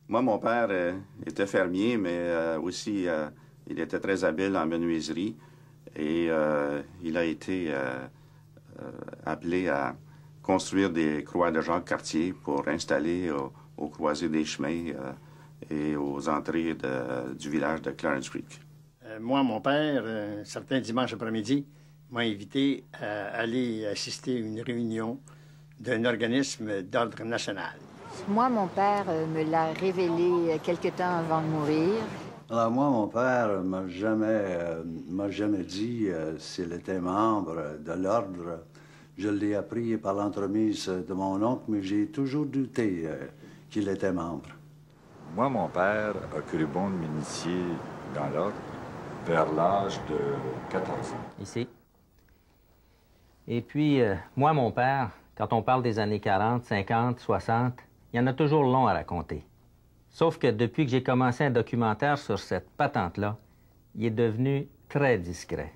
Moi, mon père était fermier, mais aussi il était très habile en menuiserie et il a été appelé à construire des croix de Jacques-Cartier pour installer aux croisées des chemins et aux entrées du village de Clarence Creek. Moi, mon père, un certain dimanche après-midi, m'a invité à aller assister à une réunion d'un organisme d'ordre national. Moi, mon père me l'a révélé quelque temps avant de mourir. Alors moi, mon père m'a jamais dit s'il était membre de l'ordre. Je l'ai appris par l'entremise de mon oncle, mais j'ai toujours douté qu'il était membre. Moi, mon père a cru bon de m'initier dans l'ordre vers l'âge de 14 ans. Ici. Et puis, moi, mon père, quand on parle des années 40, 50, 60, il y en a toujours long à raconter. Sauf que depuis que j'ai commencé un documentaire sur cette patente-là, il est devenu très discret.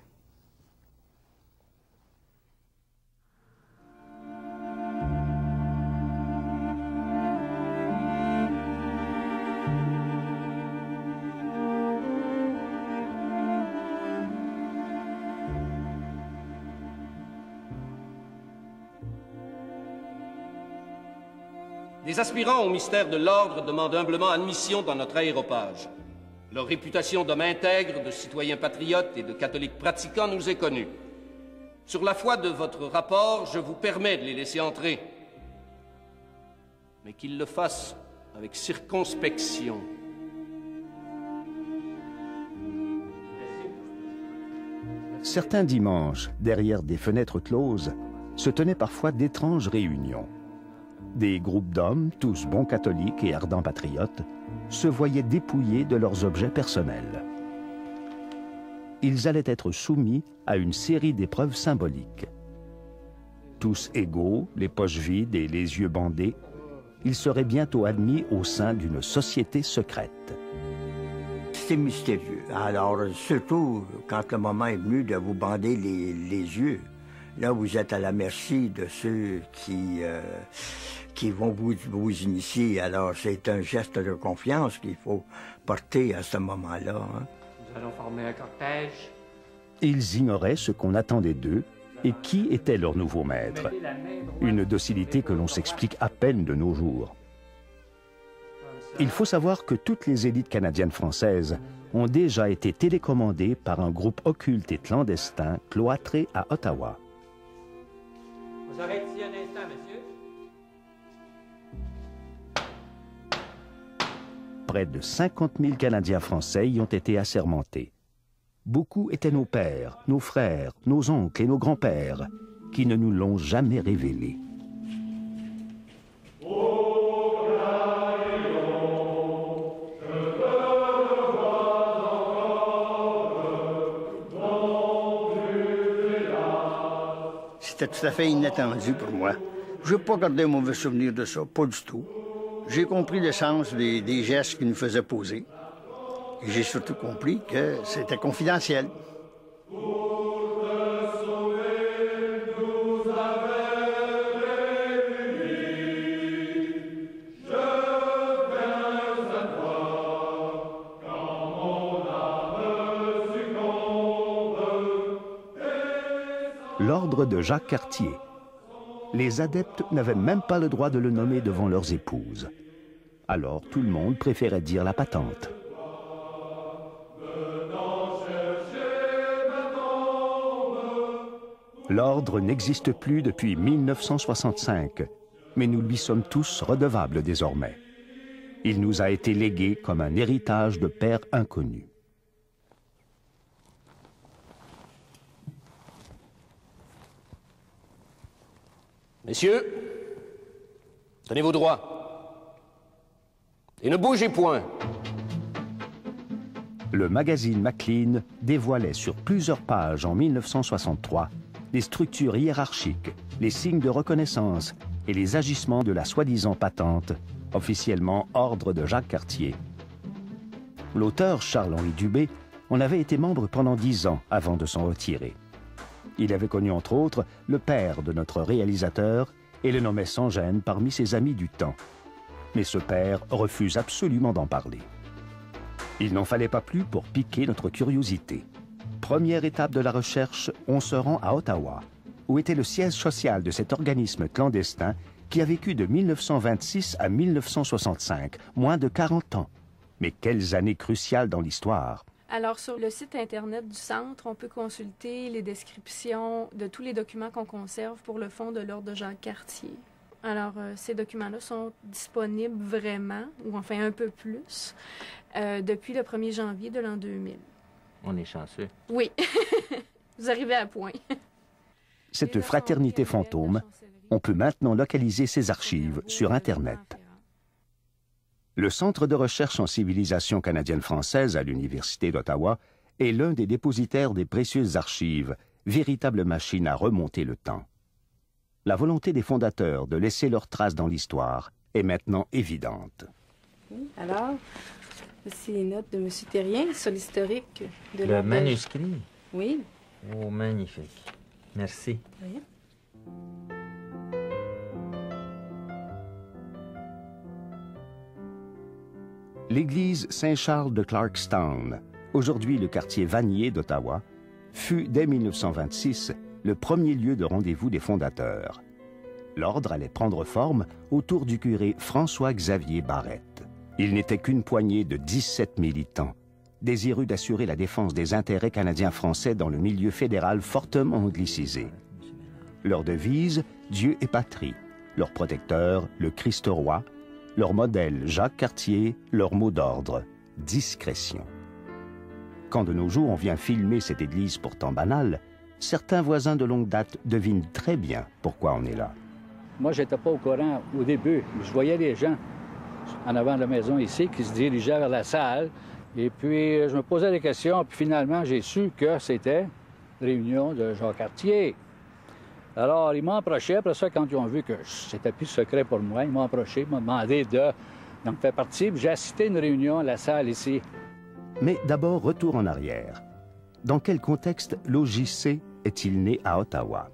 Les aspirants au mystère de l'ordre demandent humblement admission dans notre aéropage. Leur réputation d'hommes intègres, de citoyens patriotes et de catholiques pratiquants nous est connue. Sur la foi de votre rapport, je vous permets de les laisser entrer. Mais qu'ils le fassent avec circonspection. Certains dimanches, derrière des fenêtres closes, se tenaient parfois d'étranges réunions. Des groupes d'hommes, tous bons catholiques et ardents patriotes, se voyaient dépouillés de leurs objets personnels. Ils allaient être soumis à une série d'épreuves symboliques. Tous égaux, les poches vides et les yeux bandés, ils seraient bientôt admis au sein d'une société secrète. C'est mystérieux. Alors, surtout quand le moment est venu de vous bander les yeux. Là, vous êtes à la merci de ceux qui vont vous initier. Alors, c'est un geste de confiance qu'il faut porter à ce moment-là. Hein. Nous allons former un cortège. Ils ignoraient ce qu'on attendait d'eux et qui était leur nouveau maître. Une docilité que l'on s'explique à peine de nos jours. Il faut savoir que toutes les élites canadiennes-françaises ont déjà été télécommandées par un groupe occulte et clandestin cloîtré à Ottawa. Vous arrêtez ici un instant, monsieur. Près de 50 000 Canadiens français y ont été assermentés. Beaucoup étaient nos pères, nos frères, nos oncles et nos grands-pères, qui ne nous l'ont jamais révélé. C'était tout à fait inattendu pour moi. Je n'ai pas gardé un mauvais souvenir de ça, pas du tout. J'ai compris le sens des gestes qu'ils nous faisaient poser. Et j'ai surtout compris que c'était confidentiel. L'ordre de Jacques-Cartier. Les adeptes n'avaient même pas le droit de le nommer devant leurs épouses. Alors tout le monde préférait dire la patente. L'ordre n'existe plus depuis 1965, mais nous lui sommes tous redevables désormais. Il nous a été légué comme un héritage de père inconnu. Messieurs, tenez vos droits. Et ne bougez point. Le magazine Maclean dévoilait sur plusieurs pages en 1963 les structures hiérarchiques, les signes de reconnaissance et les agissements de la soi-disant patente, officiellement Ordre de Jacques-Cartier. L'auteur Charles-Henri Dubé en avait été membre pendant 10 ans avant de s'en retirer. Il avait connu entre autres le père de notre réalisateur et le nommait sans gêne parmi ses amis du temps. Mais ce père refuse absolument d'en parler. Il n'en fallait pas plus pour piquer notre curiosité. Première étape de la recherche, on se rend à Ottawa, où était le siège social de cet organisme clandestin qui a vécu de 1926 à 1965, moins de 40 ans. Mais quelles années cruciales dans l'histoire! Alors, sur le site Internet du Centre, on peut consulter les descriptions de tous les documents qu'on conserve pour le Fonds de l'Ordre de Jacques-Cartier. Alors, ces documents-là sont disponibles vraiment, ou enfin un peu plus, depuis le 1er janvier de l'an 2000. On est chanceux. Oui, vous arrivez à point. Cette fraternité fantôme, on peut maintenant localiser ses archives sur Internet. Le Centre de recherche en civilisation canadienne-française à l'Université d'Ottawa est l'un des dépositaires des précieuses archives, véritable machine à remonter le temps. La volonté des fondateurs de laisser leurs traces dans l'histoire est maintenant évidente. Alors, voici les notes de M. Thérien sur l'historique de le manuscrit? Oui. Oh, magnifique. Merci. Oui. L'église Saint-Charles de Clarkstown, aujourd'hui le quartier Vanier d'Ottawa, fut dès 1926 le premier lieu de rendez-vous des fondateurs. L'ordre allait prendre forme autour du curé François-Xavier Barrette. Il n'était qu'une poignée de 17 militants, désireux d'assurer la défense des intérêts canadiens-français dans le milieu fédéral fortement anglicisé. Leur devise, Dieu et patrie. Leur protecteur, le Christ roi. Leur modèle, Jacques Cartier. Leur mot d'ordre, discrétion. Quand de nos jours on vient filmer cette église pourtant banale, certains voisins de longue date devinent très bien pourquoi on est là. Moi, je n'étais pas au courant au début. Je voyais les gens en avant de la maison ici qui se dirigeaient vers la salle. Et puis, je me posais des questions. Puis finalement, j'ai su que c'était réunion de Jacques Cartier. Alors, ils m'ont approché. Après ça, quand ils ont vu que c'était plus secret pour moi, ils m'ont approché, ils m'ont demandé d'en faire partie. J'ai assisté à une réunion à la salle ici. Mais d'abord, retour en arrière. Dans quel contexte l'OJC est-il né à Ottawa?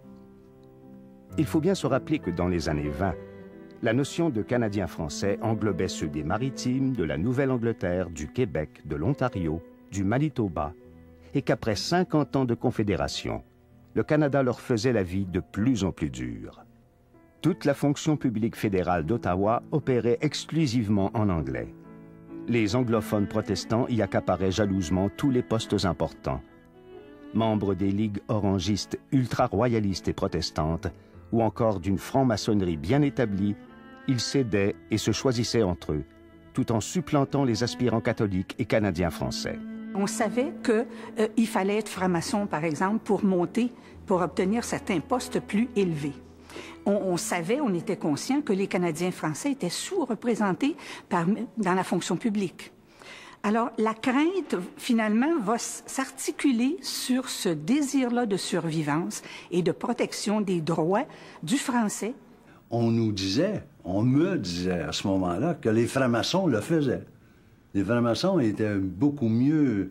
Il faut bien se rappeler que dans les années 20, la notion de Canadien français englobait ceux des Maritimes, de la Nouvelle-Angleterre, du Québec, de l'Ontario, du Manitoba, et qu'après 50 ans de confédération, le Canada leur faisait la vie de plus en plus dure. Toute la fonction publique fédérale d'Ottawa opérait exclusivement en anglais. Les anglophones protestants y accaparaient jalousement tous les postes importants. Membres des ligues orangistes, ultra-royalistes et protestantes, ou encore d'une franc-maçonnerie bien établie, ils s'aidaient et se choisissaient entre eux, tout en supplantant les aspirants catholiques et canadiens français. On savait qu'il fallait être franc-maçon, par exemple, pour monter, pour obtenir certains postes plus élevés. On savait, on était conscient que les Canadiens français étaient sous-représentés dans la fonction publique. Alors, la crainte, finalement, va s'articuler sur ce désir-là de survivance et de protection des droits du français. On me disait à ce moment-là que les francs-maçons le faisaient. Les francs-maçons étaient beaucoup mieux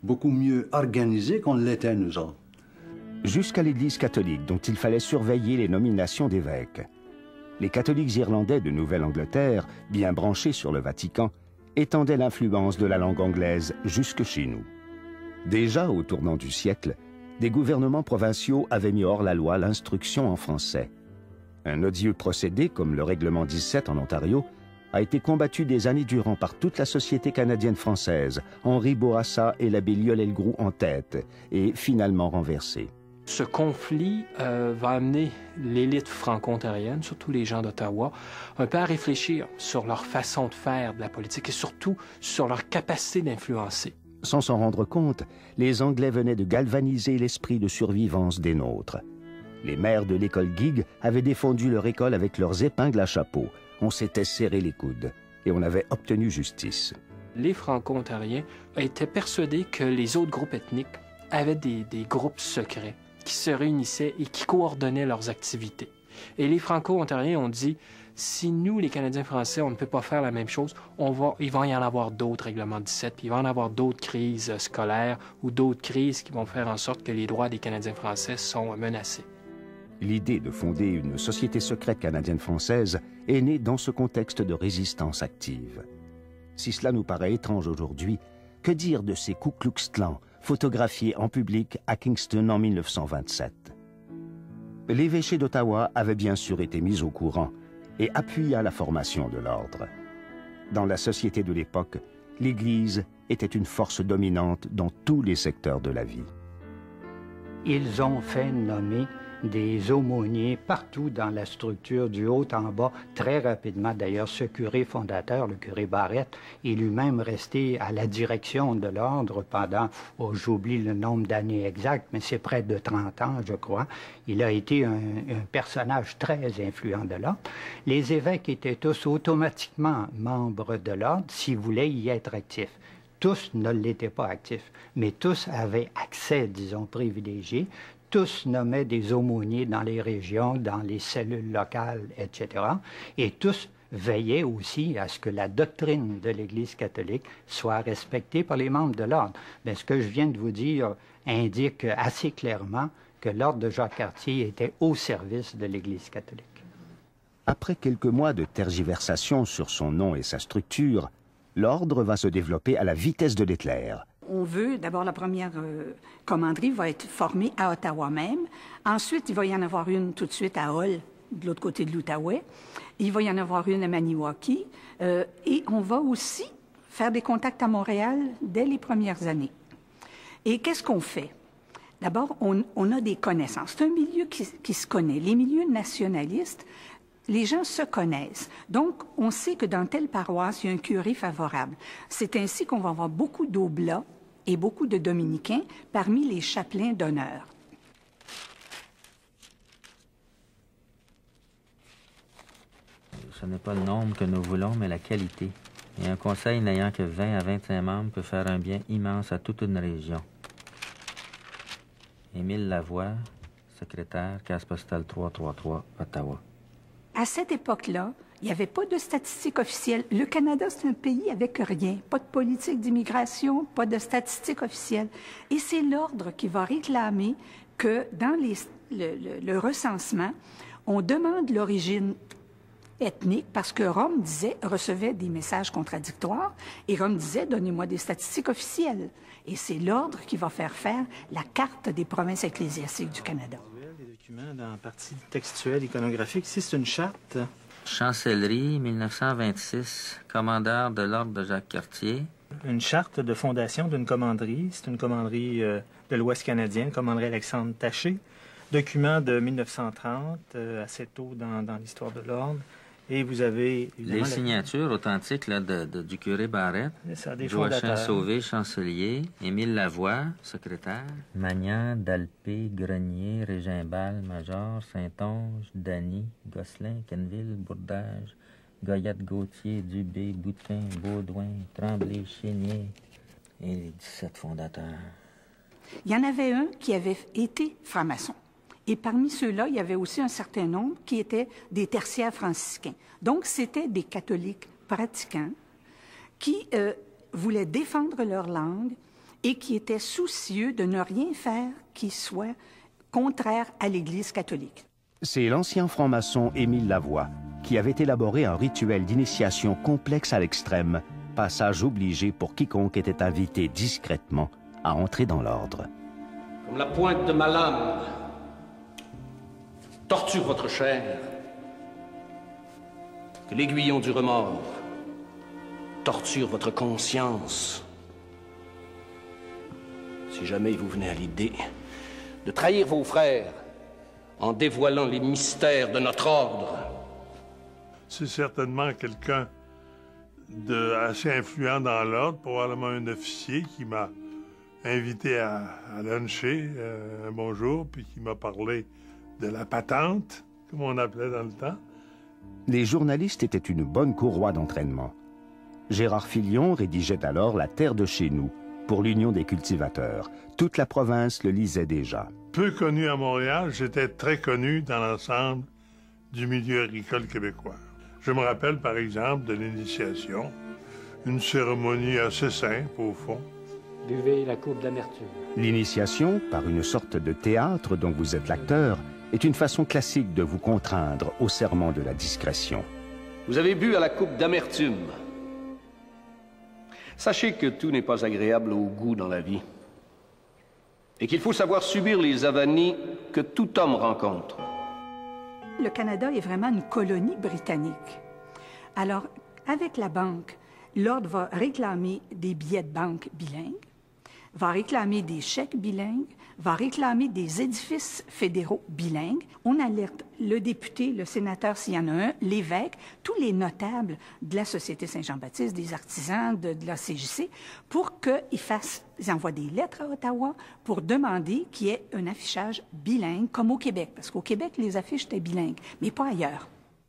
organisés qu'on l'était, nous autres. Jusqu'à l'Église catholique, dont il fallait surveiller les nominations d'évêques. Les catholiques irlandais de Nouvelle-Angleterre, bien branchés sur le Vatican, étendaient l'influence de la langue anglaise jusque chez nous. Déjà au tournant du siècle, des gouvernements provinciaux avaient mis hors la loi l'instruction en français. Un odieux procédé, comme le règlement 17 en Ontario, a été combattu des années durant par toute la société canadienne-française, Henri Bourassa et l'abbé Liollel-Groux en tête, et finalement renversé. Ce conflit va amener l'élite franco-ontarienne, surtout les gens d'Ottawa, un peu à réfléchir sur leur façon de faire de la politique et surtout sur leur capacité d'influencer. Sans s'en rendre compte, les Anglais venaient de galvaniser l'esprit de survivance des nôtres. Les maires de l'école Guigues avaient défendu leur école avec leurs épingles à chapeau. On s'était serré les coudes et on avait obtenu justice. Les franco-ontariens étaient persuadés que les autres groupes ethniques avaient des groupes secrets qui se réunissaient et qui coordonnaient leurs activités. Et les franco-ontariens ont dit, si nous, les Canadiens français, on ne peut pas faire la même chose, il va y en avoir d'autres règlements 17, puis il va y en avoir d'autres crises scolaires ou d'autres crises qui vont faire en sorte que les droits des Canadiens français sont menacés. L'idée de fonder une société secrète canadienne-française est née dans ce contexte de résistance active. Si cela nous paraît étrange aujourd'hui, que dire de ces Ku Klux Klan photographiés en public à Kingston en 1927? L'évêché d'Ottawa avait bien sûr été mis au courant et appuya la formation de l'ordre. Dans la société de l'époque, l'Église était une force dominante dans tous les secteurs de la vie. Ils ont fait nommer des aumôniers partout dans la structure, du haut en bas, très rapidement. D'ailleurs, ce curé fondateur, le curé Barrett, est lui-même resté à la direction de l'ordre pendant, j'oublie le nombre d'années exactes, mais c'est près de 30 ans, je crois. Il a été un personnage très influent de l'ordre. Les évêques étaient tous automatiquement membres de l'ordre s'ils voulaient y être actifs. Tous ne l'étaient pas actifs, mais tous avaient accès, disons, privilégié. Tous nommaient des aumôniers dans les régions, dans les cellules locales, etc. Et tous veillaient aussi à ce que la doctrine de l'Église catholique soit respectée par les membres de l'ordre. Mais ce que je viens de vous dire indique assez clairement que l'ordre de Jacques-Cartier était au service de l'Église catholique. Après quelques mois de tergiversation sur son nom et sa structure, l'ordre va se développer à la vitesse de l'éclair. On veut, d'abord, la première commanderie va être formée à Ottawa même. Ensuite, il va y en avoir une tout de suite à Hull, de l'autre côté de l'Outaouais. Il va y en avoir une à Maniwaki. Et on va aussi faire des contacts à Montréal dès les premières années. Et qu'est-ce qu'on fait? D'abord, on a des connaissances. C'est un milieu qui se connaît. Les milieux nationalistes, les gens se connaissent. Donc, on sait que dans telle paroisse, il y a un curé favorable. C'est ainsi qu'on va avoir beaucoup d'oblats et beaucoup de dominicains parmi les chapelains d'honneur. Ce n'est pas le nombre que nous voulons, mais la qualité. Et un conseil n'ayant que 20 à 25 membres peut faire un bien immense à toute une région. Émile Lavoie, secrétaire, case postale 333, Ottawa. À cette époque-là, il n'y avait pas de statistiques officielles. Le Canada, c'est un pays avec rien. Pas de politique d'immigration, pas de statistiques officielles. Et c'est l'ordre qui va réclamer que dans le recensement, on demande l'origine ethnique parce que Rome recevait des messages contradictoires et Rome disait, donnez-moi des statistiques officielles. Et c'est l'ordre qui va faire la carte des provinces ecclésiastiques du Canada. Dans la partie textuelle, iconographique. Ici, c'est une charte. Chancellerie, 1926, commandeur de l'ordre de Jacques-Cartier. Une charte de fondation d'une commanderie. C'est une commanderie de l'Ouest canadien, commanderie Alexandre Taché. Document de 1930, assez tôt dans l'histoire de l'ordre. Et vous avez... Les signatures authentiques là, du curé Barrett, Joachim Sauvé, chancelier, Émile Lavoie, secrétaire, Magnan, Dalpé, Grenier, Régimbal, Major, Saint-Onge, Dany, Gosselin, Kenville, Bourdage, Goyette, Gauthier, Dubé, Boutin, Baudouin, Tremblay, Chénier et les 17 fondateurs. Il y en avait un qui avait été franc-maçon. Et parmi ceux-là, il y avait aussi un certain nombre qui étaient des tertiaires franciscains. Donc, c'était des catholiques pratiquants qui voulaient défendre leur langue et qui étaient soucieux de ne rien faire qui soit contraire à l'Église catholique. C'est l'ancien franc-maçon Émile Lavoie qui avait élaboré un rituel d'initiation complexe à l'extrême, passage obligé pour quiconque était invité discrètement à entrer dans l'ordre. Comme la pointe de ma lame torture votre chair, que l'aiguillon du remords torture votre conscience. Si jamais vous venez à l'idée de trahir vos frères en dévoilant les mystères de notre ordre. C'est certainement quelqu'un d'assez influent dans l'ordre, probablement un officier qui m'a invité à luncher un bonjour, puis qui m'a parlé de la patente, comme on appelait dans le temps. Les journalistes étaient une bonne courroie d'entraînement. Gérard Filion rédigeait alors La Terre de chez nous pour l'Union des cultivateurs. Toute la province le lisait déjà. Peu connu à Montréal, j'étais très connu dans l'ensemble du milieu agricole québécois. Je me rappelle par exemple de l'initiation, une cérémonie assez simple au fond. Buvez la coupe d'amertume. L'initiation, par une sorte de théâtre dont vous êtes l'acteur, est une façon classique de vous contraindre au serment de la discrétion. Vous avez bu à la coupe d'amertume. Sachez que tout n'est pas agréable au goût dans la vie et qu'il faut savoir subir les avanies que tout homme rencontre. Le Canada est vraiment une colonie britannique. Alors, avec la banque, l'Ordre va réclamer des billets de banque bilingues, va réclamer des chèques bilingues, va réclamer des édifices fédéraux bilingues. On alerte le député, le sénateur s'il y en a un, l'évêque, tous les notables de la Société Saint-Jean-Baptiste, des artisans, de la CJC, pour ils envoient des lettres à Ottawa pour demander qu'il y ait un affichage bilingue, comme au Québec. Parce qu'au Québec, les affiches étaient bilingues, mais pas ailleurs.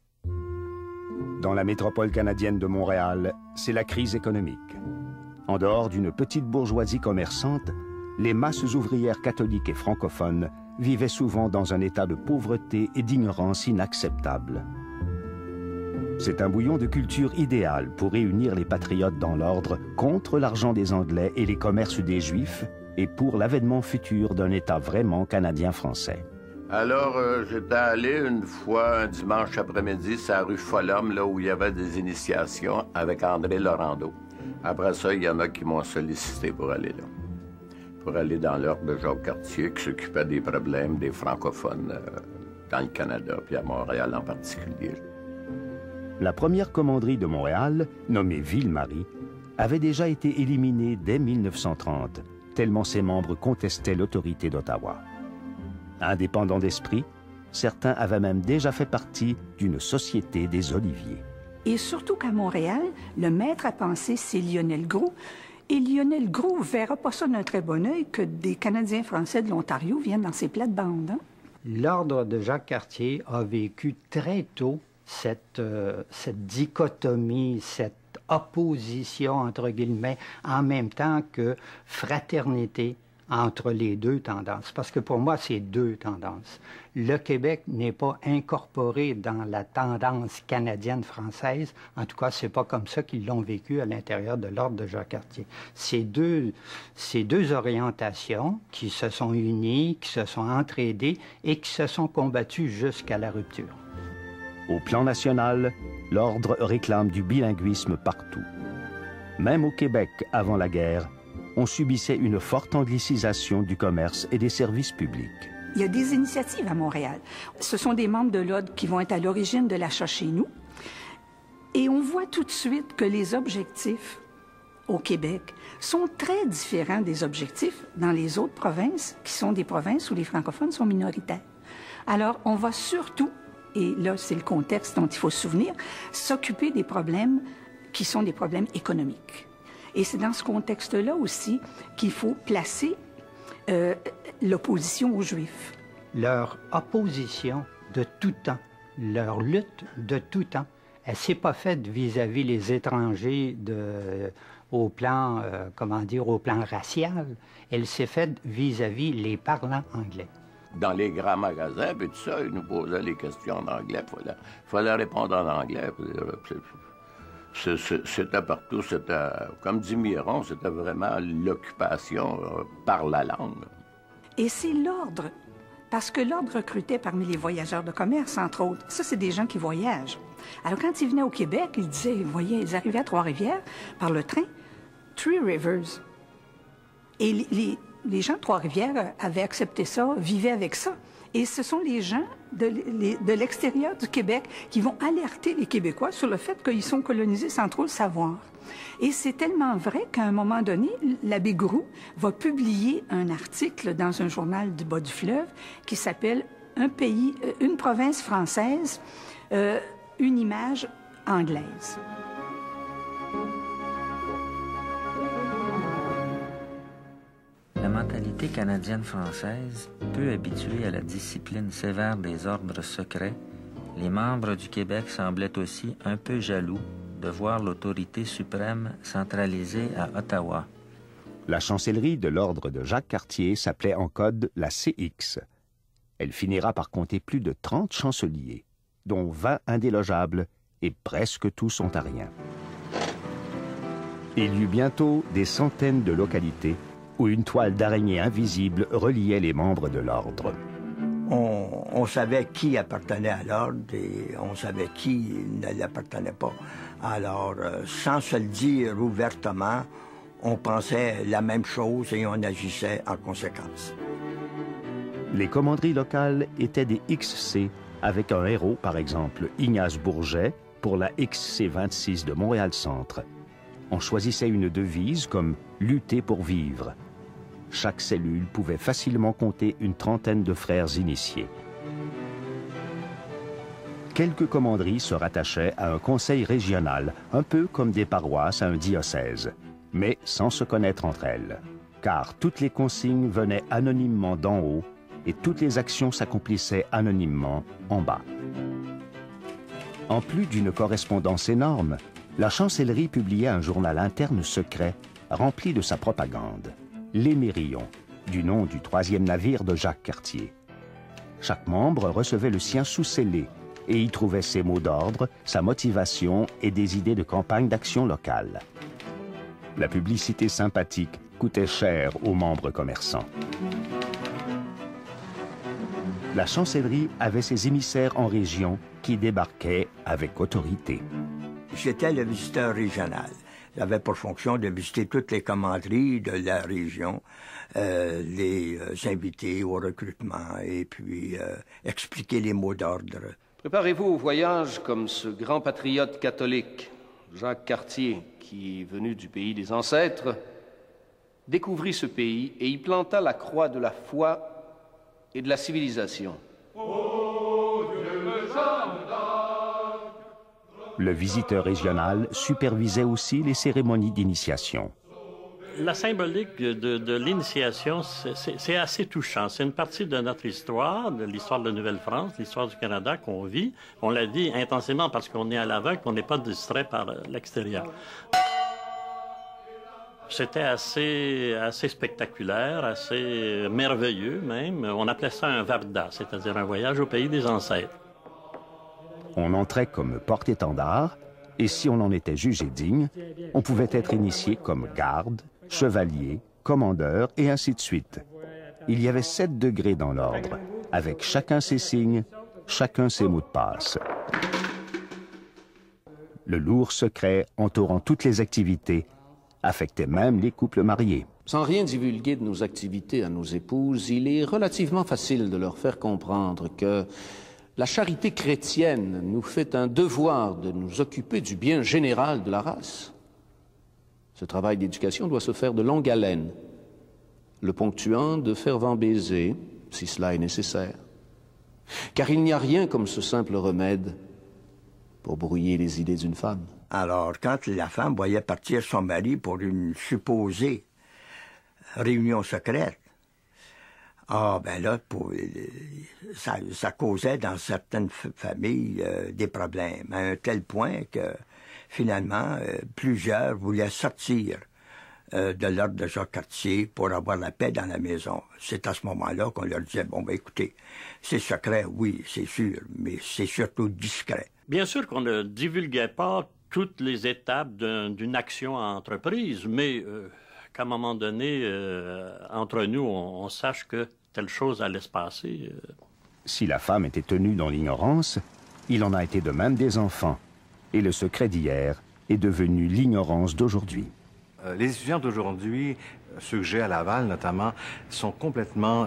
Dans la métropole canadienne de Montréal, c'est la crise économique. En dehors d'une petite bourgeoisie commerçante, les masses ouvrières catholiques et francophones vivaient souvent dans un état de pauvreté et d'ignorance inacceptable. C'est un bouillon de culture idéal pour réunir les patriotes dans l'ordre contre l'argent des Anglais et les commerces des Juifs et pour l'avènement futur d'un État vraiment canadien-français. Alors, j'étais allé une fois, un dimanche après-midi, sur la rue Folhomme, là où il y avait des initiations avec André Laurando. Après ça, il y en a qui m'ont sollicité pour aller là. Pour aller dans l'ordre de Jacques Cartier, qui s'occupait des problèmes des francophones dans le Canada, puis à Montréal en particulier. La première commanderie de Montréal, nommée Ville-Marie, avait déjà été éliminée dès 1930, tellement ses membres contestaient l'autorité d'Ottawa. Indépendants d'esprit, certains avaient même déjà fait partie d'une société des Oliviers. Et surtout qu'à Montréal, le maître à penser, c'est Lionel Groulx. Et Lionel Groulx ne verra pas ça d'un très bon œil que des Canadiens français de l'Ontario viennent dans ses plates-bandes. Hein? L'Ordre de Jacques Cartier a vécu très tôt cette dichotomie, cette opposition, entre guillemets, en même temps que fraternité entre les deux tendances. Parce que pour moi, c'est deux tendances. Le Québec n'est pas incorporé dans la tendance canadienne-française. En tout cas, c'est pas comme ça qu'ils l'ont vécu à l'intérieur de l'Ordre de Jacques Cartier. Ces deux orientations qui se sont unies, qui se sont entraidées et qui se sont combattues jusqu'à la rupture. Au plan national, l'Ordre réclame du bilinguisme partout. Même au Québec, avant la guerre, on subissait une forte anglicisation du commerce et des services publics. Il y a des initiatives à Montréal. Ce sont des membres de l'Ordre qui vont être à l'origine de l'achat chez nous. Et on voit tout de suite que les objectifs au Québec sont très différents des objectifs dans les autres provinces, qui sont des provinces où les francophones sont minoritaires. Alors, on va surtout, et là, c'est le contexte dont il faut se souvenir, s'occuper des problèmes qui sont des problèmes économiques. Et c'est dans ce contexte-là aussi qu'il faut placer l'opposition aux Juifs. Leur opposition de tout temps, leur lutte de tout temps, elle ne s'est pas faite vis-à-vis les étrangers au plan, au plan racial. Elle s'est faite vis-à-vis les parlants anglais. Dans les grands magasins, puis tout ça, ils nous posaient les questions en anglais. Il fallait répondre en anglais. C'était partout, c'était, comme dit Miron, c'était vraiment l'occupation par la langue. Et c'est l'Ordre, parce que l'Ordre recrutait parmi les voyageurs de commerce, entre autres. Ça, c'est des gens qui voyagent. Alors, quand ils venaient au Québec, ils disaient, vous voyez, ils arrivaient à Trois-Rivières par le train, Three Rivers. Et les gens de Trois-Rivières avaient accepté ça, vivaient avec ça. Et ce sont les gens de l'extérieur du Québec qui vont alerter les Québécois sur le fait qu'ils sont colonisés sans trop le savoir. Et c'est tellement vrai qu'à un moment donné, l'abbé Groulx va publier un article dans un journal du bas du fleuve qui s'appelle « Un pays, une province française, une image anglaise ». La mentalité canadienne-française, peu habituée à la discipline sévère des ordres secrets, les membres du Québec semblaient aussi un peu jaloux de voir l'autorité suprême centralisée à Ottawa. La chancellerie de l'Ordre de Jacques Cartier s'appelait en code la CX. Elle finira par compter plus de 30 chanceliers, dont 20 indélogeables, et presque tous ontariens. Il y eut bientôt des centaines de localités où une toile d'araignée invisible reliait les membres de l'Ordre. On savait qui appartenait à l'ordre et on savait qui ne l'appartenait pas. Alors, sans se le dire ouvertement, on pensait la même chose et on agissait en conséquence. Les commanderies locales étaient des XC, avec un héros, par exemple Ignace Bourget, pour la XC 26 de Montréal-Centre. On choisissait une devise comme « lutter pour vivre ». Chaque cellule pouvait facilement compter une trentaine de frères initiés. Quelques commanderies se rattachaient à un conseil régional, un peu comme des paroisses à un diocèse, mais sans se connaître entre elles, car toutes les consignes venaient anonymement d'en haut et toutes les actions s'accomplissaient anonymement en bas. En plus d'une correspondance énorme, la chancellerie publiait un journal interne secret rempli de sa propagande. L'Émérillon, du nom du 3e navire de Jacques Cartier. Chaque membre recevait le sien sous-scellé et y trouvait ses mots d'ordre, sa motivation et des idées de campagne d'action locale. La publicité sympathique coûtait cher aux membres commerçants. La chancellerie avait ses émissaires en région qui débarquaient avec autorité. J'étais le visiteur régional. J'avais pour fonction de visiter toutes les commanderies de la région, les inviter au recrutement et puis expliquer les mots d'ordre. Préparez-vous au voyage comme ce grand patriote catholique, Jacques Cartier, qui, venu du pays des ancêtres, découvrit ce pays et y planta la croix de la foi et de la civilisation. Le visiteur régional supervisait aussi les cérémonies d'initiation. La symbolique de l'initiation, c'est assez touchant. C'est une partie de notre histoire, de l'histoire de la Nouvelle-France, l'histoire du Canada qu'on vit. On la vit intensément parce qu'on est à l'aveugle, on n'est pas distrait par l'extérieur. C'était assez spectaculaire, assez merveilleux même. On appelait ça un varda, c'est-à-dire un voyage au pays des ancêtres. On entrait comme porte-étendard, et si on en était jugé digne, on pouvait être initié comme garde, chevalier, commandeur, et ainsi de suite. Il y avait 7 degrés dans l'ordre, avec chacun ses signes, chacun ses mots de passe. Le lourd secret entourant toutes les activités affectait même les couples mariés. Sans rien divulguer de nos activités à nos épouses, il est relativement facile de leur faire comprendre que la charité chrétienne nous fait un devoir de nous occuper du bien général de la race. Ce travail d'éducation doit se faire de longue haleine, le ponctuant de fervents baisers, si cela est nécessaire. Car il n'y a rien comme ce simple remède pour brouiller les idées d'une femme. Alors, quand la femme voyait partir son mari pour une supposée réunion secrète, ben là, ça causait dans certaines familles des problèmes, à un tel point que, finalement, plusieurs voulaient sortir de l'ordre de Jacques Cartier pour avoir la paix dans la maison. C'est à ce moment-là qu'on leur disait, bon, ben écoutez, c'est secret, oui, c'est sûr, mais c'est surtout discret. Bien sûr qu'on ne divulguait pas toutes les étapes d'une action à entreprise, mais qu'à un moment donné, entre nous, on sache que telle chose allait se passer. Si la femme était tenue dans l'ignorance, il en a été de même des enfants. Et le secret d'hier est devenu l'ignorance d'aujourd'hui. Les étudiants d'aujourd'hui, ceux que j'ai à Laval notamment, sont complètement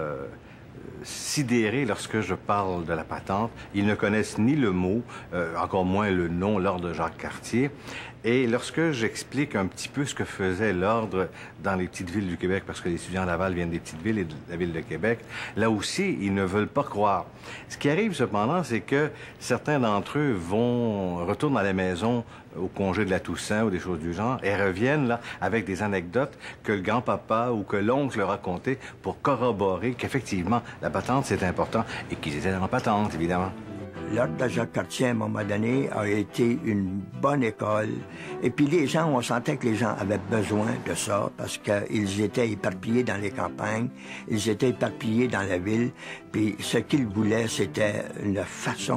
sidérés lorsque je parle de la patente. Ils ne connaissent ni le mot, encore moins le nom, l'ordre de Jacques Cartier. Et lorsque j'explique un petit peu ce que faisait l'ordre dans les petites villes du Québec, parce que les étudiants à Laval viennent des petites villes et de la ville de Québec, là aussi, ils ne veulent pas croire. Ce qui arrive cependant, c'est que certains d'entre eux retournent à la maison au congé de la Toussaint ou des choses du genre, et reviennent là avec des anecdotes que le grand-papa ou que l'oncle leur a contées pour corroborer qu'effectivement, la patente, c'est important, et qu'ils étaient dans la patente, évidemment. L'ordre de Jacques Cartier, à un moment donné, a été une bonne école. Et puis les gens, on sentait que les gens avaient besoin de ça parce qu'ils étaient éparpillés dans les campagnes, ils étaient éparpillés dans la ville. Puis ce qu'ils voulaient, c'était une façon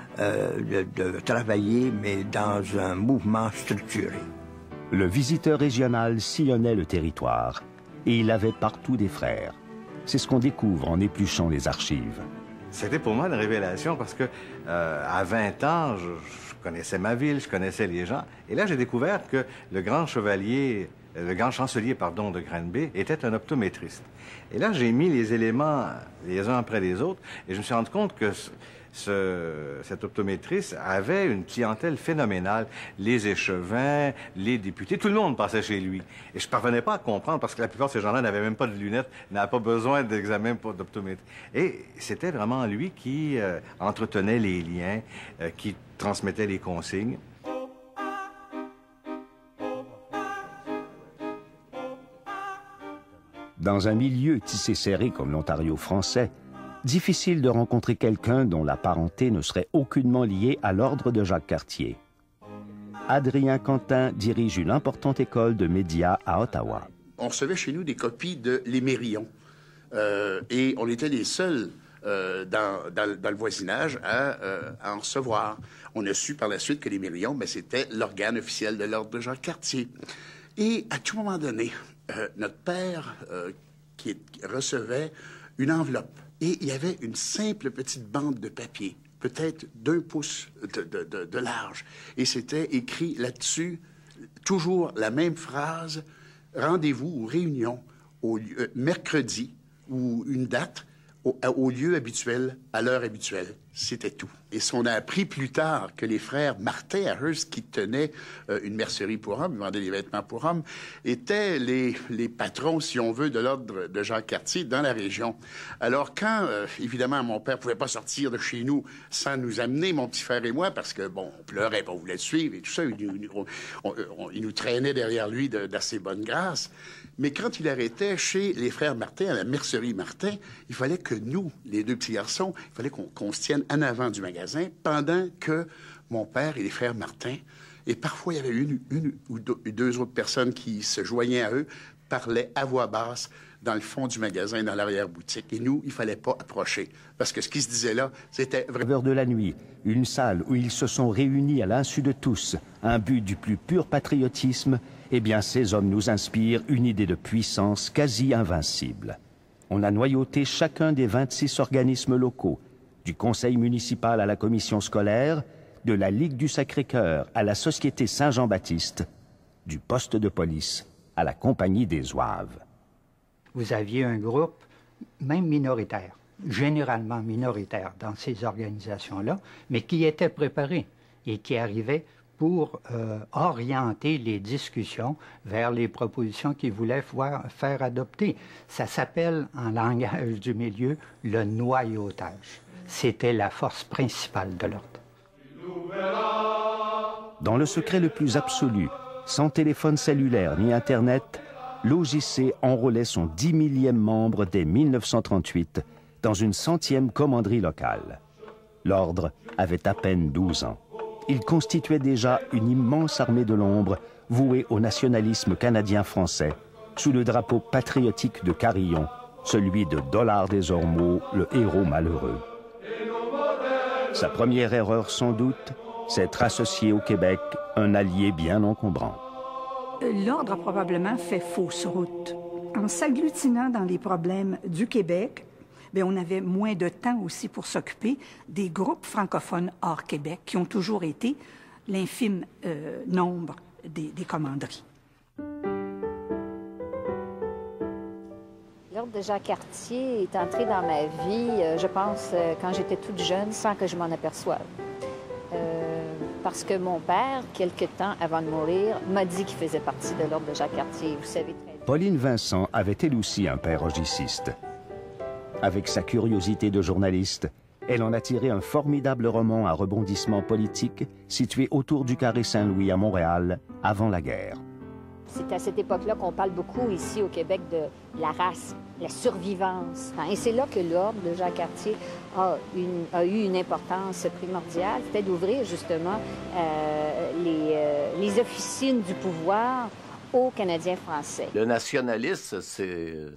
de travailler, mais dans un mouvement structuré. Le visiteur régional sillonnait le territoire et il avait partout des frères. C'est ce qu'on découvre en épluchant les archives. C'était pour moi une révélation parce que à 20 ans, je connaissais ma ville, je connaissais les gens. Et là, j'ai découvert que le grand chancelier de Granby était un optométriste. Et là, j'ai mis les éléments les uns après les autres et je me suis rendu compte que cet optométriste avait une clientèle phénoménale. Les échevins, les députés, tout le monde passait chez lui. Et je ne parvenais pas à comprendre parce que la plupart de ces gens-là n'avaient même pas de lunettes, n'avaient pas besoin d'examen d'optométrie. Et c'était vraiment lui qui entretenait les liens, qui transmettait les consignes. Dans un milieu tissé serré comme l'Ontario français, difficile de rencontrer quelqu'un dont la parenté ne serait aucunement liée à l'ordre de Jacques Cartier. Adrien Quentin dirige une importante école de médias à Ottawa. On recevait chez nous des copies de l'Émérillon et on était les seuls dans le voisinage à en recevoir. On a su par la suite que l'Émérillon, c'était l'organe officiel de l'ordre de Jacques Cartier. Et à tout moment donné, notre père qui recevait une enveloppe. Et il y avait une simple petite bande de papier, peut-être d'1 pouce de large. Et c'était écrit là-dessus, toujours la même phrase, rendez-vous ou réunion mercredi ou une date au lieu habituel, à l'heure habituelle. C'était tout. Et ce qu'on a appris plus tard, que les frères Martin à Hearst, qui tenaient une mercerie pour hommes, ils vendaient des vêtements pour hommes, étaient les patrons, si on veut, de l'ordre de Jacques Cartier dans la région. Alors quand, évidemment, mon père pouvait pas sortir de chez nous sans nous amener, mon petit frère et moi, parce que, bon, on pleurait, on voulait le suivre et tout ça, il nous traînait derrière lui d'assez bonne grâce. Mais quand il arrêtait chez les frères Martin, à la mercerie Martin, il fallait que nous, les deux petits garçons, il fallait qu'on se tienne en avant du magasin pendant que mon père et les frères Martin, et parfois il y avait une ou deux autres personnes qui se joignaient à eux, parlaient à voix basse dans le fond du magasin, dans l'arrière-boutique. Et nous, il fallait pas approcher. Parce que ce qui se disait là, c'était vraiment... Heure de la nuit, une salle où ils se sont réunis à l'insu de tous, un but du plus pur patriotisme, eh bien ces hommes nous inspirent une idée de puissance quasi invincible. On a noyauté chacun des 26 organismes locaux, du conseil municipal à la commission scolaire, de la Ligue du Sacré-Cœur à la Société Saint-Jean-Baptiste, du poste de police à la Compagnie des Zouaves. Vous aviez un groupe, même minoritaire, généralement minoritaire dans ces organisations-là, mais qui était préparé et qui arrivait pour orienter les discussions vers les propositions qu'ils voulaient faire adopter. Ça s'appelle, en langage du milieu, le noyautage. C'était la force principale de l'ordre. Dans le secret le plus absolu, sans téléphone cellulaire ni Internet, l'OJC enrôlait son 10 millième membre dès 1938 dans une 100e commanderie locale. L'ordre avait à peine 12 ans. Il constituait déjà une immense armée de l'ombre vouée au nationalisme canadien-français sous le drapeau patriotique de Carillon, celui de Dollard des Ormeaux, le héros malheureux. Sa première erreur, sans doute, s'être associé au Québec, un allié bien encombrant. L'ordre a probablement fait fausse route. En s'agglutinant dans les problèmes du Québec, bien, on avait moins de temps aussi pour s'occuper des groupes francophones hors Québec, qui ont toujours été l'infime nombre des commanderies. L'ordre de Jacques Cartier est entré dans ma vie, je pense, quand j'étais toute jeune, sans que je m'en aperçoive. Parce que mon père, quelque temps avant de mourir, m'a dit qu'il faisait partie de l'ordre de Jacques Cartier. Vous savez très bien. Pauline Vincent avait elle aussi un père ogiciste. Avec sa curiosité de journaliste, elle en a tiré un formidable roman à rebondissement politique situé autour du Carré Saint-Louis à Montréal, avant la guerre. C'est à cette époque-là qu'on parle beaucoup ici au Québec de la race, la survivance. Et c'est là que l'ordre de Jacques Cartier a eu une importance primordiale, c'était d'ouvrir justement les officines du pouvoir aux Canadiens français. Le nationalisme, c'est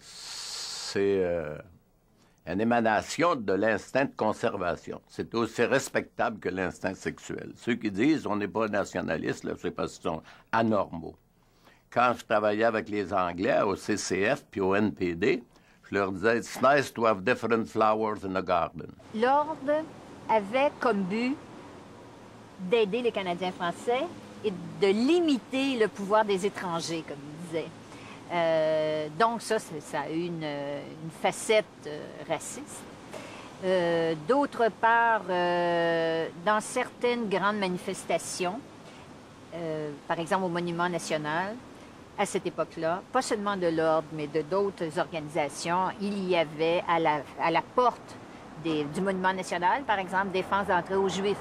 une émanation de l'instinct de conservation. C'est aussi respectable que l'instinct sexuel. Ceux qui disent on n'est pas nationaliste, c'est parce qu'ils sont anormaux. Quand je travaillais avec les Anglais au CCF puis au NPD, je Je leur disais, it's nice to have different flowers in a garden. L'Ordre avait comme but d'aider les Canadiens français et de limiter le pouvoir des étrangers, comme il disait. Donc ça a eu une facette raciste. D'autre part, dans certaines grandes manifestations, par exemple au Monument national, à cette époque-là, pas seulement de l'Ordre, mais de d'autres organisations, il y avait à la porte du Monument national, par exemple, défense d'entrée aux Juifs.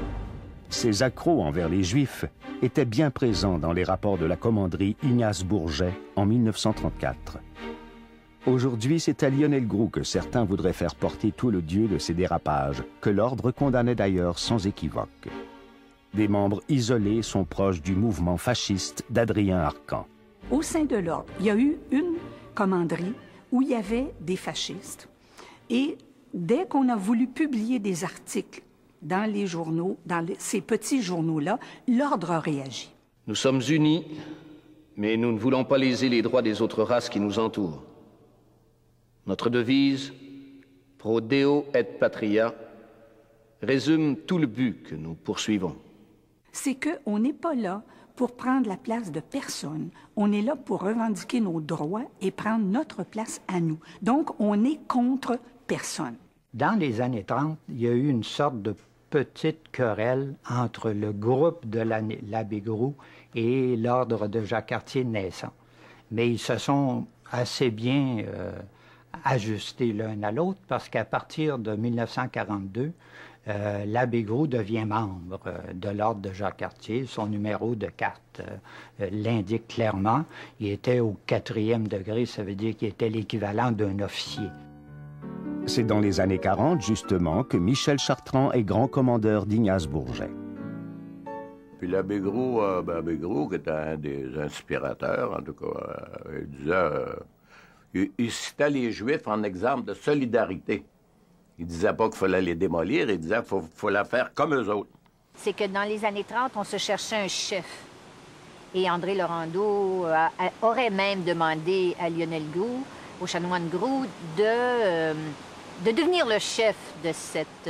Ces accros envers les Juifs étaient bien présents dans les rapports de la commanderie Ignace Bourget en 1934. Aujourd'hui, c'est à Lionel Groulx que certains voudraient faire porter tout le dieu de ces dérapages, que l'Ordre condamnait d'ailleurs sans équivoque. Des membres isolés sont proches du mouvement fasciste d'Adrien Arcan. Au sein de l'Ordre, il y a eu une commanderie où il y avait des fascistes. Et dès qu'on a voulu publier des articles dans les journaux, ces petits journaux-là, l'Ordre a réagi. Nous sommes unis, mais nous ne voulons pas léser les droits des autres races qui nous entourent. Notre devise, Pro Deo et Patria, résume tout le but que nous poursuivons. C'est qu'on n'est pas là pour prendre la place de personne. On est là pour revendiquer nos droits et prendre notre place à nous. Donc, on est contre personne. Dans les années 30, il y a eu une sorte de petite querelle entre le groupe de l'abbé Groulx et l'Ordre de Jacques-Cartier naissant. Mais ils se sont assez bien ajustés l'un à l'autre parce qu'à partir de 1942, l'abbé Groulx devient membre de l'Ordre de Jacques-Cartier. Son numéro de carte l'indique clairement. Il était au 4e degré, ça veut dire qu'il était l'équivalent d'un officier. C'est dans les années 40, justement, que Michel Chartrand est grand commandeur d'Ignace Bourget. Puis l'abbé Groulx, qui était un des inspirateurs, en tout cas, il disait... il citait les Juifs en exemple de solidarité. Il disait pas qu'il fallait les démolir, il disait qu'il faut la faire comme eux autres. C'est que dans les années 30, on se cherchait un chef. Et André Laurendeau aurait même demandé à Lionel Groulx, au chanoine Groulx, de devenir le chef de cette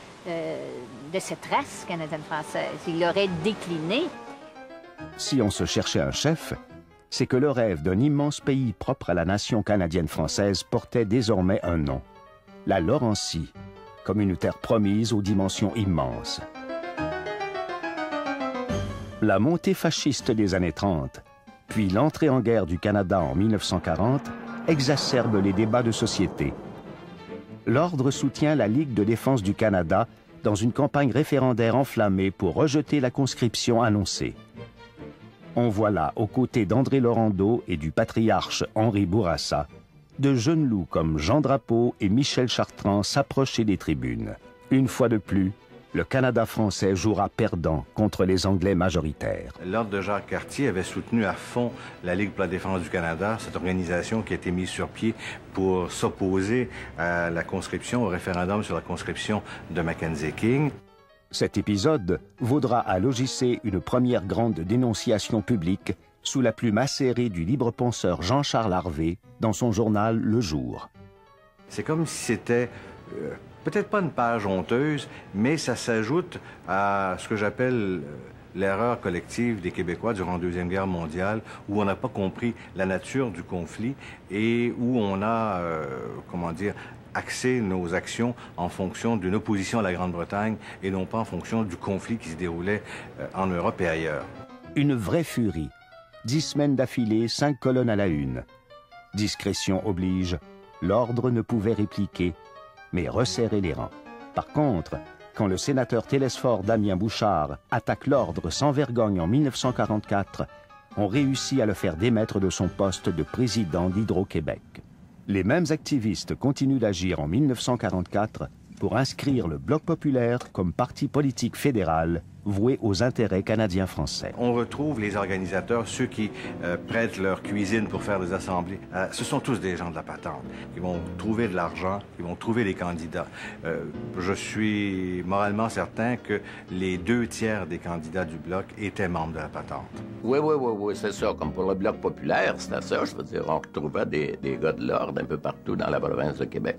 race canadienne-française. Il l'aurait décliné. Si on se cherchait un chef, c'est que le rêve d'un immense pays propre à la nation canadienne-française portait désormais un nom. La Laurentie, communautaire promise aux dimensions immenses. La montée fasciste des années 30, puis l'entrée en guerre du Canada en 1940, exacerbe les débats de société. L'Ordre soutient la Ligue de défense du Canada dans une campagne référendaire enflammée pour rejeter la conscription annoncée. On voit là, aux côtés d'André Laurendeau et du patriarche Henri Bourassa, de jeunes loups comme Jean Drapeau et Michel Chartrand s'approcher des tribunes. Une fois de plus, le Canada français jouera perdant contre les Anglais majoritaires. L'Ordre de Jacques-Cartier avait soutenu à fond la Ligue pour la défense du Canada, cette organisation qui a été mise sur pied pour s'opposer à la conscription, au référendum sur la conscription de Mackenzie King. Cet épisode vaudra à l'OJC une première grande dénonciation publique sous la plume acérée du libre penseur Jean-Charles Harvey dans son journal Le Jour. C'est comme si c'était peut-être pas une page honteuse, mais ça s'ajoute à ce que j'appelle l'erreur collective des Québécois durant la Deuxième Guerre mondiale, où on n'a pas compris la nature du conflit et où on a, axé nos actions en fonction d'une opposition à la Grande-Bretagne et non pas en fonction du conflit qui se déroulait en Europe et ailleurs. Une vraie furie. 10 semaines d'affilée, 5 colonnes à la une. Discrétion oblige, l'Ordre ne pouvait répliquer, mais resserrer les rangs. Par contre, quand le sénateur Télesphore Damien Bouchard attaque l'Ordre sans vergogne en 1944, on réussit à le faire démettre de son poste de président d'Hydro-Québec. Les mêmes activistes continuent d'agir en 1944 pour inscrire le Bloc populaire comme parti politique fédéral vouée aux intérêts canadiens-français. On retrouve les organisateurs, ceux qui prêtent leur cuisine pour faire des assemblées. Ce sont tous des gens de la patente qui vont trouver de l'argent, qui vont trouver les candidats. Je suis moralement certain que les 2/3 des candidats du Bloc étaient membres de la patente. Oui, c'est ça. Comme pour le Bloc populaire, c'était ça. Je veux dire, on retrouvait des gars de l'ordre un peu partout dans la province de Québec.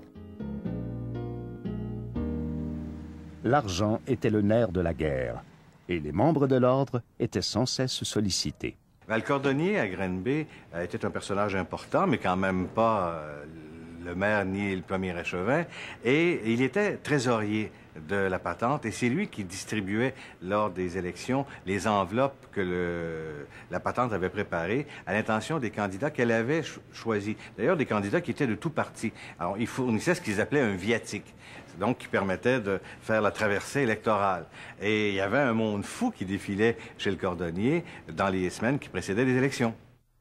L'argent était le nerf de la guerre et les membres de l'ordre étaient sans cesse sollicités. Le cordonnier à Granby était un personnage important, mais quand même pas le maire ni le premier échevin. Et il était trésorier de la patente et c'est lui qui distribuait lors des élections les enveloppes que la patente avait préparées à l'intention des candidats qu'elle avait choisis. D'ailleurs, des candidats qui étaient de tout parti. Alors, ils fournissaient ce qu'ils appelaient un viatique, donc qui permettait de faire la traversée électorale. Et il y avait un monde fou qui défilait chez le cordonnier dans les semaines qui précédaient les élections.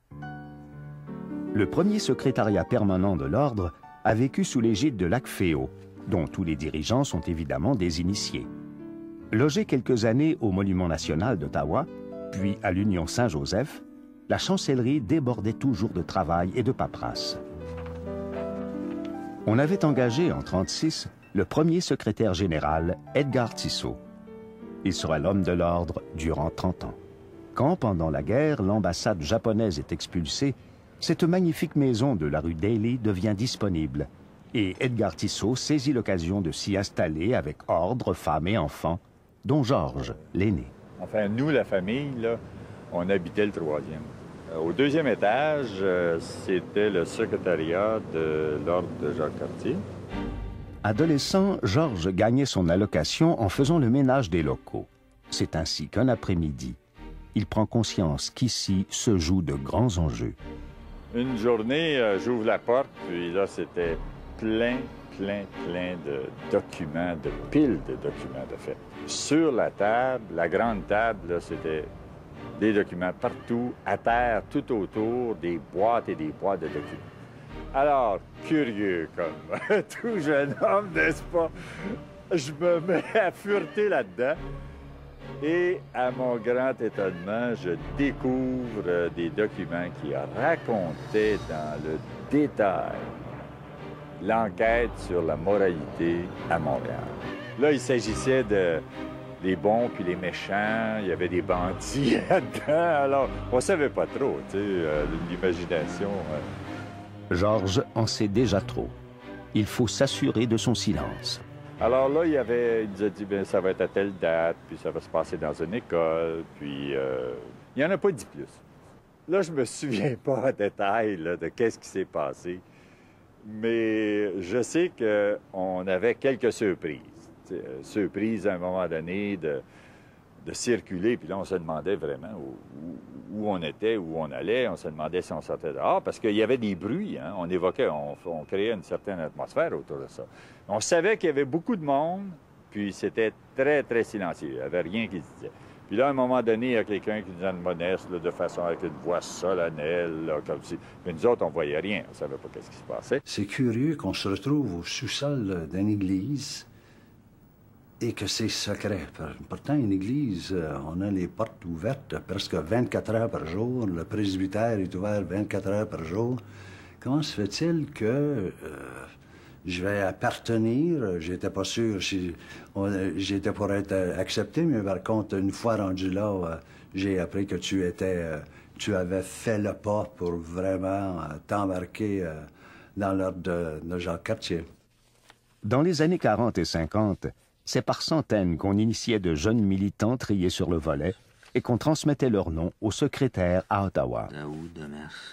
Le premier secrétariat permanent de l'ordre a vécu sous l'égide de l'ACFEO, dont tous les dirigeants sont évidemment des initiés. Logé quelques années au Monument national d'Ottawa, puis à l'Union Saint-Joseph, la chancellerie débordait toujours de travail et de paperasse. On avait engagé en 1936 le premier secrétaire général, Edgar Tissot. Il sera l'homme de l'ordre durant 30 ans. Quand, pendant la guerre, l'ambassade japonaise est expulsée, cette magnifique maison de la rue Daly devient disponible et Edgar Tissot saisit l'occasion de s'y installer avec ordre, femmes et enfants, dont Georges, l'aîné. Enfin, nous, la famille, là, on habitait le 3e. Au 2e étage, c'était le secrétariat de l'ordre de Jacques-Cartier. Adolescent, Georges gagnait son allocation en faisant le ménage des locaux. C'est ainsi qu'un après-midi, il prend conscience qu'ici se jouent de grands enjeux. Une journée, j'ouvre la porte, puis là, c'était plein de documents, de piles de documents, de fait. Sur la table, la grande table, là, c'était des documents partout, à terre, tout autour, des boîtes et des boîtes de documents. Alors, curieux comme tout jeune homme, n'est-ce pas? Je me mets à fureter là-dedans. Et à mon grand étonnement, je découvre des documents qui racontaient dans le détail l'enquête sur la moralité à Montréal. Là, il s'agissait des bons puis les méchants, il y avait des bandits là-dedans, alors on savait pas trop, tu sais, l'imagination. Georges en sait déjà trop. Il faut s'assurer de son silence. Alors là, il nous a dit, bien, ça va être à telle date, puis ça va se passer dans une école, puis il n'en a pas dit plus. Là, je me souviens pas en détail là, de qu'est-ce qui s'est passé, mais je sais qu'on avait quelques surprises. Surprises à un moment donné de circuler, puis là, on se demandait vraiment où on était, où on allait, on se demandait si on sortait dehors, parce qu'il y avait des bruits, hein? On évoquait, on créait une certaine atmosphère autour de ça. On savait qu'il y avait beaucoup de monde, puis c'était très, très silencieux, il n'y avait rien qui se disait. Puis là, à un moment donné, il y a quelqu'un qui nous admoneste de façon avec une voix solennelle, là, comme si... Mais nous autres, on ne voyait rien, on ne savait pas ce qui se passait. C'est curieux qu'on se retrouve au sous-sol d'une église et que c'est secret. Pourtant, une église, on a les portes ouvertes presque 24 heures par jour. Le presbytère est ouvert 24 heures par jour. Comment se fait-il que je vais appartenir? J'étais pas sûr si j'étais pour être accepté, mais par contre, une fois rendu là, j'ai appris que tu avais fait le pas pour vraiment t'embarquer dans l'ordre de Jacques-Cartier. Dans les années 40 et 50, c'est par centaines qu'on initiait de jeunes militants triés sur le volet et qu'on transmettait leur nom au secrétaire à Ottawa. Daoud, Demers,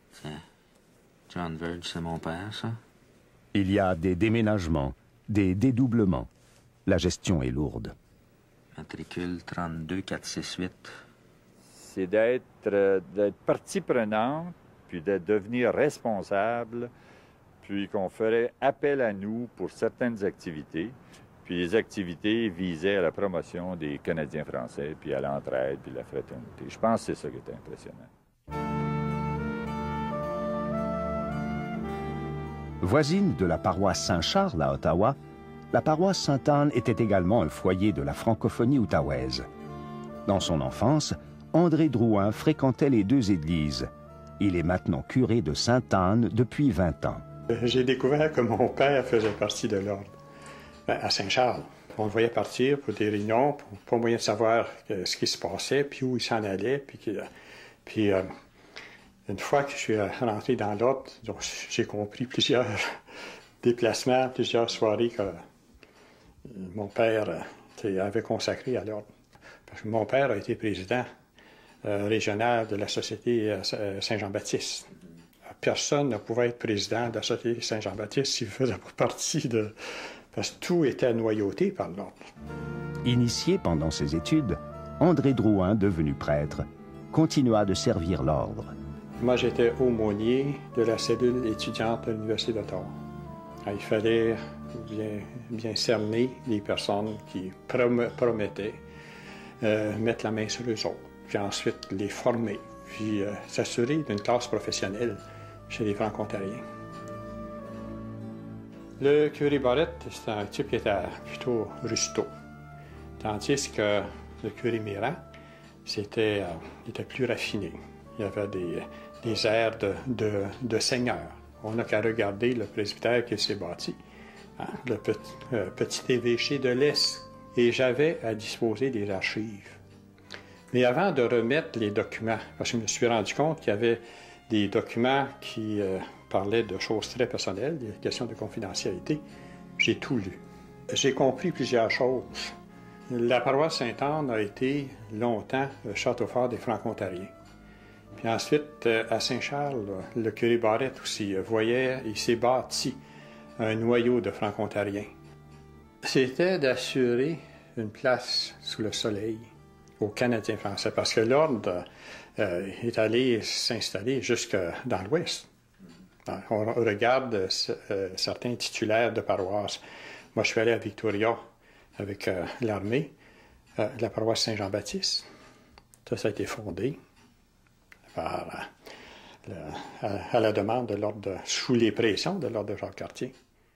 John Verge, c'est mon père, ça? Il y a des déménagements, des dédoublements. La gestion est lourde. Matricule 32468. C'est d'être partie prenante, puis de devenir responsable, puis qu'on ferait appel à nous pour certaines activités. Puis les activités visaient à la promotion des Canadiens français, puis à l'entraide, puis la fraternité. Je pense que c'est ça qui était impressionnant. Voisine de la paroisse Saint-Charles à Ottawa, la paroisse Sainte-Anne était également un foyer de la francophonie outaouaise. Dans son enfance, André Drouin fréquentait les deux églises. Il est maintenant curé de Sainte-Anne depuis 20 ans. J'ai découvert que mon père faisait partie de l'ordre à Saint-Charles. On le voyait partir pour des réunions, pour moyen de savoir ce qui se passait, puis où il s'en allait. Puis une fois que je suis rentré dans l'ordre, j'ai compris plusieurs déplacements, plusieurs soirées que mon père avait consacrées à l'ordre. Parce que mon père a été président régional de la Société Saint-Jean-Baptiste. Personne ne pouvait être président de la Société Saint-Jean-Baptiste s'il ne faisait pas partie de... Parce que tout était noyauté par l'ordre. Initié pendant ses études, André Drouin, devenu prêtre, continua de servir l'ordre. Moi, j'étais aumônier de la cellule étudiante de l'Université d'Ottawa. Il fallait bien cerner les personnes qui promettaient mettre la main sur eux autres, puis ensuite les former, puis s'assurer d'une classe professionnelle chez les Franco-Ontariens. Le curé Barrette, c'était un type qui était plutôt rusto, tandis que le curé Mirand, il était plus raffiné. Il avait des airs de seigneur. On n'a qu'à regarder le presbytère qui s'est bâti, hein, le petit évêché de l'Est. Et j'avais à disposer des archives. Mais avant de remettre les documents, parce que je me suis rendu compte qu'il y avait des documents qui parlaient de choses très personnelles, des questions de confidentialité, j'ai tout lu. J'ai compris plusieurs choses. La paroisse Sainte-Anne a été longtemps le château fort des Franco-Ontariens. Puis ensuite, à Saint-Charles, le curé Barrette aussi il s'est bâti un noyau de Franco-Ontariens. C'était d'assurer une place sous le soleil aux Canadiens français, parce que l'ordre est allé s'installer jusque dans l'Ouest. On regarde certains titulaires de paroisses. Moi, je suis allé à Victoria avec l'armée, la paroisse Saint-Jean-Baptiste. Ça a été fondé à la demande de l'ordre, sous les pressions de l'ordre de Jacques Cartier.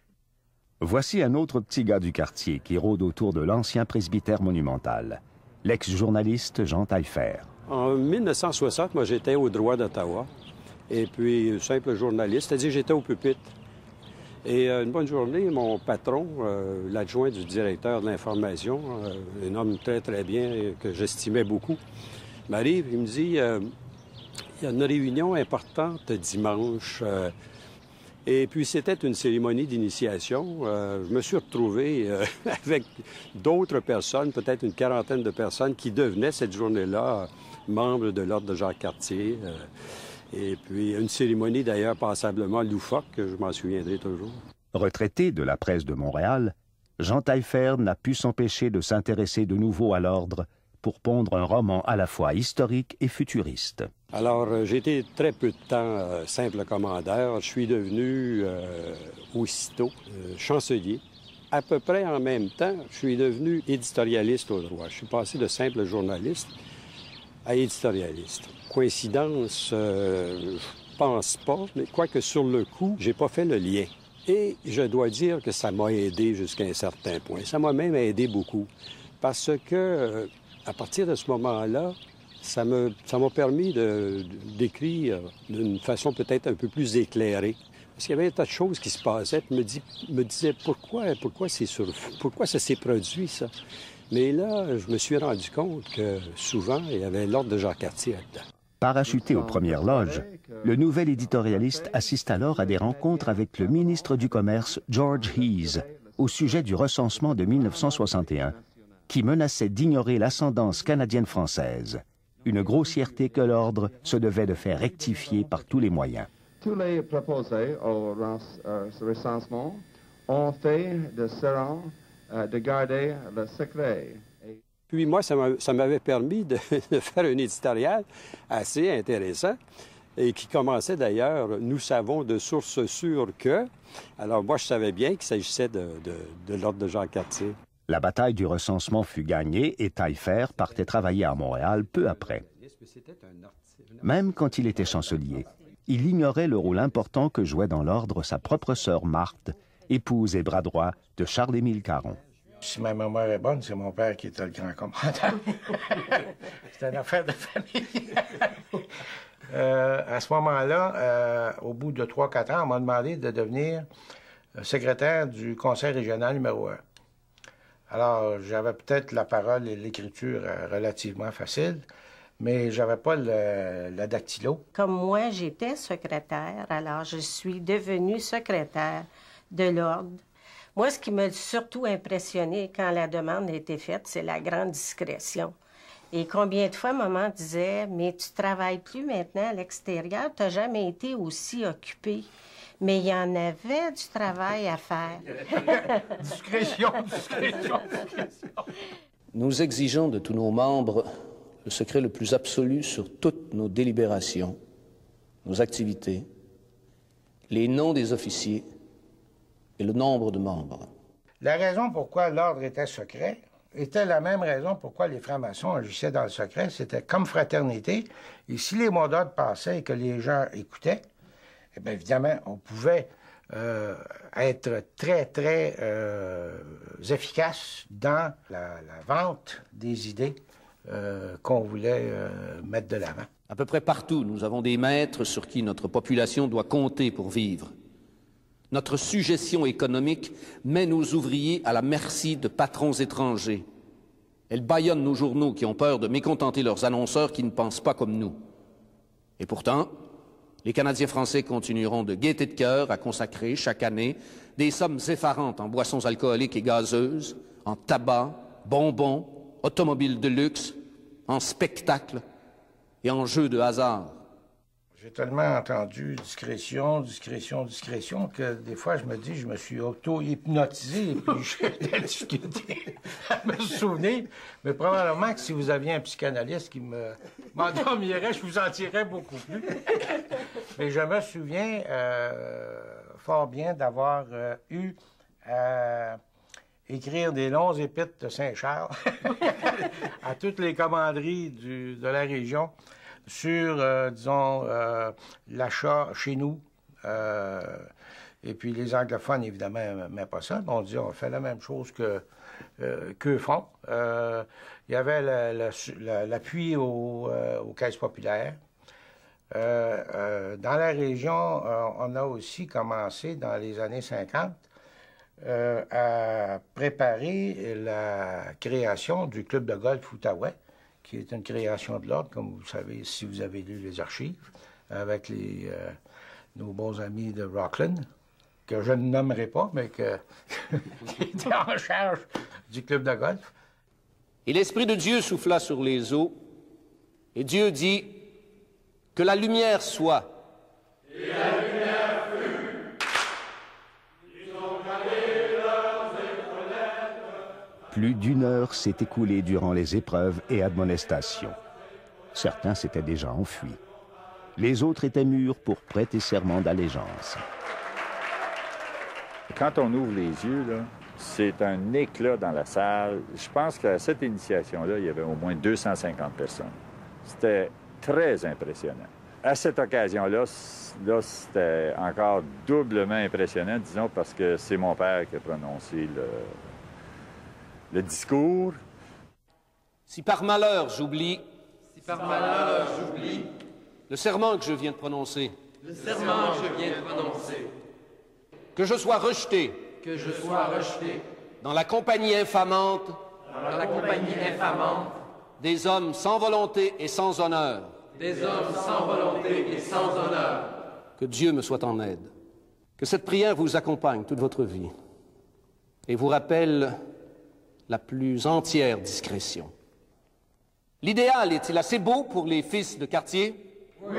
Voici un autre petit gars du quartier qui rôde autour de l'ancien presbytère monumental, l'ex-journaliste Jean Taillefer. En 1960, moi, j'étais au droit d'Ottawa, et puis simple journaliste, c'est-à-dire j'étais au pupitre. Et une bonne journée, mon patron, l'adjoint du directeur de l'information, un homme très, très bien, que j'estimais beaucoup, m'arrive, il me dit, il y a une réunion importante dimanche. Et puis, c'était une cérémonie d'initiation. Je me suis retrouvé avec d'autres personnes, peut-être une quarantaine de personnes, qui devenaient cette journée-là membres de l'Ordre de Jacques Cartier. Et puis, une cérémonie d'ailleurs passablement loufoque, je m'en souviendrai toujours. Retraité de la presse de Montréal, Jean Taillefer n'a pu s'empêcher de s'intéresser de nouveau à l'Ordre pour pondre un roman à la fois historique et futuriste. Alors, j'ai été très peu de temps simple commandeur. Je suis devenu aussitôt chancelier. À peu près en même temps, je suis devenu éditorialiste au droit. Je suis passé de simple journaliste à éditorialiste. Coïncidence, je pense pas, mais quoique sur le coup, j'ai pas fait le lien. Et je dois dire que ça m'a aidé jusqu'à un certain point. Ça m'a même aidé beaucoup. Parce que, à partir de ce moment-là, ça m'a permis d'écrire d'une façon peut-être un peu plus éclairée. Parce qu'il y avait un tas de choses qui se passaient. Je me disais, pourquoi ça s'est produit, ça? Mais là, je me suis rendu compte que souvent, il y avait l'Ordre de Jacques Cartier là-dedans. Parachuté aux premières loges, le nouvel éditorialiste assiste alors à des rencontres avec le ministre du Commerce, George Hees, au sujet du recensement de 1961, qui menaçait d'ignorer l'ascendance canadienne-française. Une grossièreté que l'Ordre se devait de faire rectifier par tous les moyens. Tous les proposés au recensement ont fait de serment de garder le secret. Puis moi, ça m'avait permis de faire un éditorial assez intéressant et qui commençait d'ailleurs, nous savons de sources sûres que... Alors moi, je savais bien qu'il s'agissait de l'Ordre de Jacques Cartier. La bataille du recensement fut gagnée et Taillefer partait travailler à Montréal peu après. Même quand il était chancelier, il ignorait le rôle important que jouait dans l'Ordre sa propre sœur Marthe, épouse et bras droit de Charles-Émile Caron. Si ma mémoire est bonne, c'est mon père qui était le grand commandant. C'était une affaire de famille. À ce moment-là, au bout de 3-4 ans, on m'a demandé de devenir secrétaire du conseil régional numéro 1. Alors, j'avais peut-être la parole et l'écriture relativement facile, mais j'avais pas la dactylo. Comme moi, j'étais secrétaire, alors je suis devenue secrétaire de l'Ordre. Moi, ce qui m'a surtout impressionné quand la demande a été faite, c'est la grande discrétion. Et combien de fois maman disait, mais tu travailles plus maintenant à l'extérieur, tu n'as jamais été aussi occupé. Mais il y en avait du travail à faire. Discrétion. Nous exigeons de tous nos membres le secret le plus absolu sur toutes nos délibérations, nos activités, les noms des officiers et le nombre de membres. La raison pourquoi l'ordre était secret était la même raison pourquoi les francs-maçons agissaient dans le secret. C'était comme fraternité. Et si les mots d'ordre passaient et que les gens écoutaient, eh bien, évidemment, on pouvait être très, très efficace dans la vente des idées qu'on voulait mettre de l'avant. À peu près partout, nous avons des maîtres sur qui notre population doit compter pour vivre. Notre suggestion économique met nos ouvriers à la merci de patrons étrangers. Elle bâillonne nos journaux qui ont peur de mécontenter leurs annonceurs qui ne pensent pas comme nous. Et pourtant, les Canadiens français continueront de gaieté de cœur à consacrer chaque année des sommes effarantes en boissons alcooliques et gazeuses, en tabac, bonbons, automobiles de luxe, en spectacles et en jeux de hasard. J'ai tellement entendu discrétion que des fois je me dis je me suis auto-hypnotisé et puis j'ai de la difficulté à me souvenir. Mais probablement que si vous aviez un psychanalyste qui m'endormirait, je vous en tirerais beaucoup plus. Mais je me souviens fort bien d'avoir eu à écrire des longs épîtres de Saint-Charles à toutes les commanderies de la région sur, disons, l'achat chez nous. Et puis les anglophones, évidemment, n'aimaient pas ça. On dit, on fait la même chose qu'eux font. Il y avait l'appui aux caisses populaires. Dans la région, on a aussi commencé, dans les années 50, à préparer la création du club de golf Outaouais, qui est une création de l'ordre, comme vous savez, si vous avez lu les archives, avec nos bons amis de Rockland, que je ne nommerai pas, mais qui étaient en charge du club de golf. Et l'Esprit de Dieu souffla sur les eaux, et Dieu dit que la lumière soit. Et la lumière fut. Ils ont gardé leurs épaulettes. Plus d'1 heure s'est écoulée durant les épreuves et admonestations. Certains s'étaient déjà enfuis. Les autres étaient mûrs pour prêter serment d'allégeance. Quand on ouvre les yeux, là, c'est un éclat dans la salle. Je pense qu'à cette initiation-là, il y avait au moins 250 personnes. C'était très impressionnant. À cette occasion-là, c'était encore doublement impressionnant, disons, parce que c'est mon père qui a prononcé le discours. Si par malheur j'oublie... Si par malheur j'oublie... Le serment que je viens de prononcer... Le serment que je viens de prononcer... Que je sois rejeté... Que je sois rejeté... Dans la compagnie infamante... Dans la compagnie infamante... Des hommes sans volonté et sans honneur... Des hommes sans volonté et sans honneur... Que Dieu me soit en aide. Que cette prière vous accompagne toute votre vie... Et vous rappelle... la plus entière discrétion. L'idéal est-il assez beau pour les fils de quartier? Oui.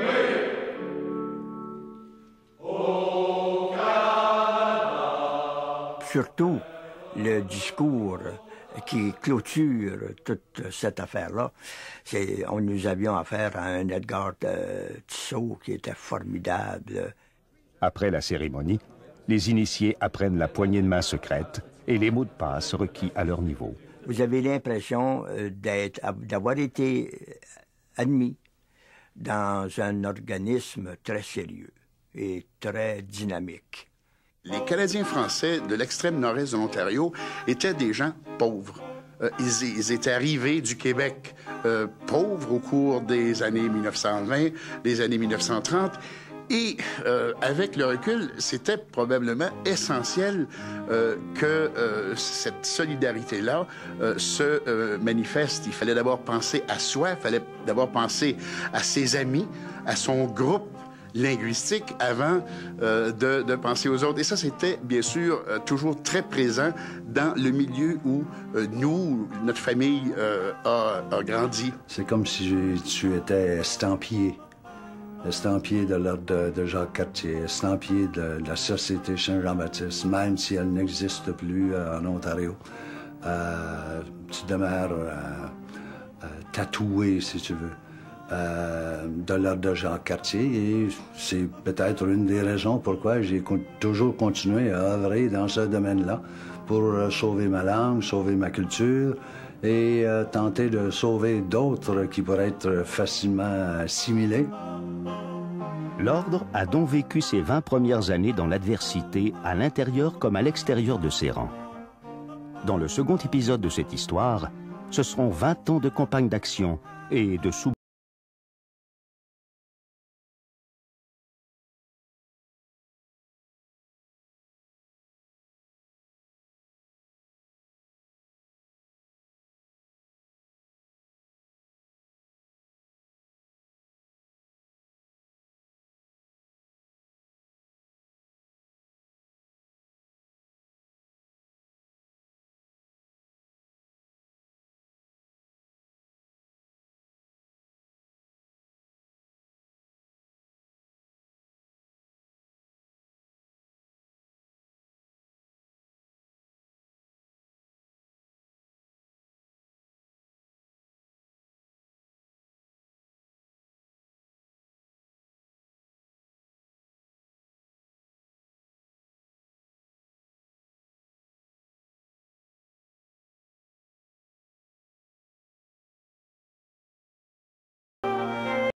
Au Canada. Surtout, le discours qui clôture toute cette affaire-là, nous avions affaire à un Edgar Tissot qui était formidable. Après la cérémonie, les initiés apprennent la poignée de main secrète et les mots de passe requis à leur niveau. Vous avez l'impression d'avoir été admis dans un organisme très sérieux et très dynamique. Les Canadiens français de l'extrême nord-est de l'Ontario étaient des gens pauvres. Ils étaient arrivés du Québec pauvres au cours des années 1920, des années 1930. Et avec le recul, c'était probablement essentiel que cette solidarité-là se manifeste. Il fallait d'abord penser à soi, il fallait d'abord penser à ses amis, à son groupe linguistique avant de penser aux autres. Et ça, c'était bien sûr toujours très présent dans le milieu où nous, notre famille, a grandi. C'est comme si tu étais estampillé de l'ordre de Jacques Cartier, estampillé de la Société Saint-Jean-Baptiste, même si elle n'existe plus en Ontario. Tu demeures tatoué, si tu veux, de l'ordre de Jacques Cartier. Et c'est peut-être une des raisons pourquoi j'ai toujours continué à œuvrer dans ce domaine-là pour sauver ma langue, sauver ma culture et tenter de sauver d'autres qui pourraient être facilement assimilés. L'Ordre a donc vécu ses 20 premières années dans l'adversité, à l'intérieur comme à l'extérieur de ses rangs. Dans le second épisode de cette histoire, ce seront 20 ans de campagne d'action et de